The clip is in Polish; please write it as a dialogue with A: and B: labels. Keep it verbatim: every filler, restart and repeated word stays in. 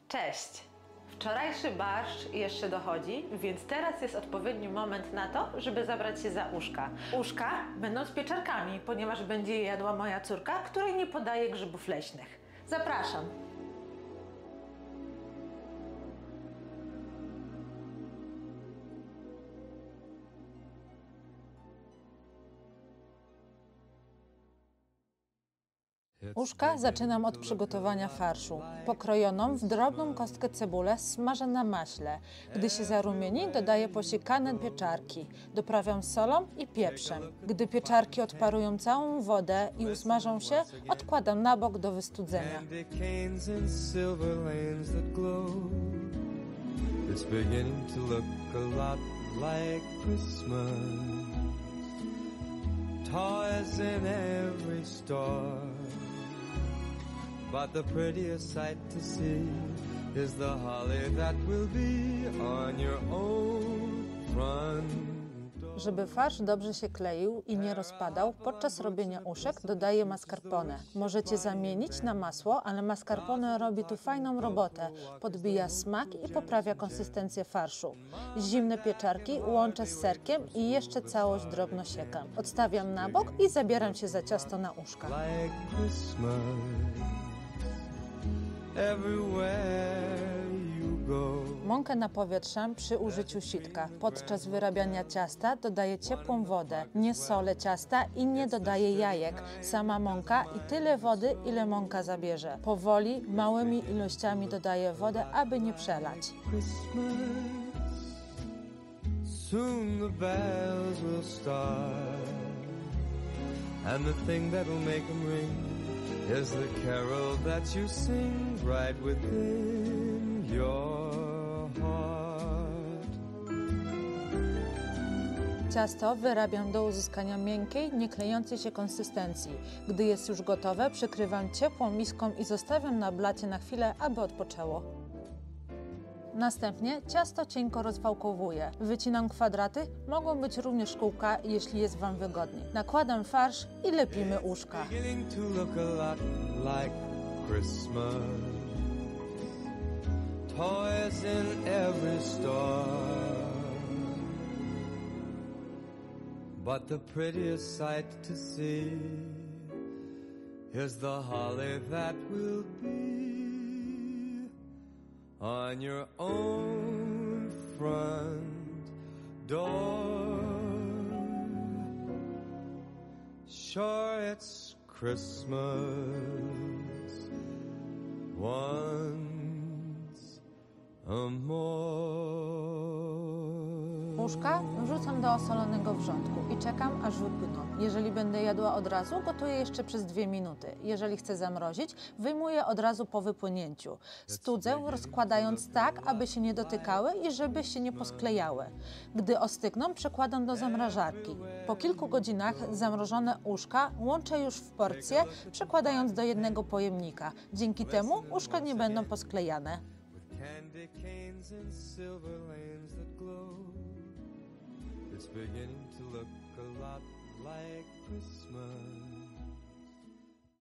A: Cześć! Wczorajszy barszcz jeszcze dochodzi, więc teraz jest odpowiedni moment na to, żeby zabrać się za uszka. Uszka będą z pieczarkami, ponieważ będzie je jadła moja córka, której nie podaje grzybów leśnych. Zapraszam! Uszka zaczynam od przygotowania farszu. Pokrojoną w drobną kostkę cebulę smażę na maśle. Gdy się zarumieni, dodaję posiekane pieczarki. Doprawiam solą i pieprzem. Gdy pieczarki odparują całą wodę i usmażą się, odkładam na bok do wystudzenia.
B: But the prettiest sight to see is the holly that will be on your own front door.
A: Żeby farsz dobrze się kleił i nie rozpadał, podczas robienia uszek dodaję mascarpone. Możecie zamienić na masło, ale mascarpone robi tu fajną robotę. Podbija smak i poprawia konsystencję farszu. Zimne pieczarki łączę z serkiem i jeszcze całość drobno siekam. Odstawiam na bok i zabieram się za ciasto na uszka. Mąkę napowietrzam przy użyciu sitka. Podczas wyrabiania ciasta dodaję ciepłą wodę. Nie solę ciasta i nie dodaję jajek. Sama mąka i tyle wody, ile mąka zabierze. Powoli, małymi ilościami dodaję wodę, aby nie przelać.
B: Soon the bells will start, and the thing that will make them ring is the carol that you sing right within your heart.
A: Ciasto wyrabiam do uzyskania miękkiej, nie klejącej się konsystencji. Gdy jest już gotowe, przykrywam ciepłą miską i zostawiam na blacie na chwilę, aby odpoczęło. Następnie ciasto cienko rozwałkowuję. Wycinam kwadraty, mogą być również kółka, jeśli jest Wam wygodniej. Nakładam farsz i lepimy uszka.
B: But the prettiest sight to see is the holly that will be on your own front door. Sure, it's Christmas once a more.
A: Uszka wrzucam do osolonego wrzątku i czekam, aż wypłyną. Jeżeli będę jadła od razu, gotuję jeszcze przez dwie minuty. Jeżeli chcę zamrozić, wyjmuję od razu po wypłynięciu. Studzę, rozkładając tak, aby się nie dotykały i żeby się nie posklejały. Gdy ostygną, przekładam do zamrażarki. Po kilku godzinach zamrożone uszka łączę już w porcje, przekładając do jednego pojemnika. Dzięki temu uszka nie będą posklejane.
B: It's beginning to look a lot like Christmas.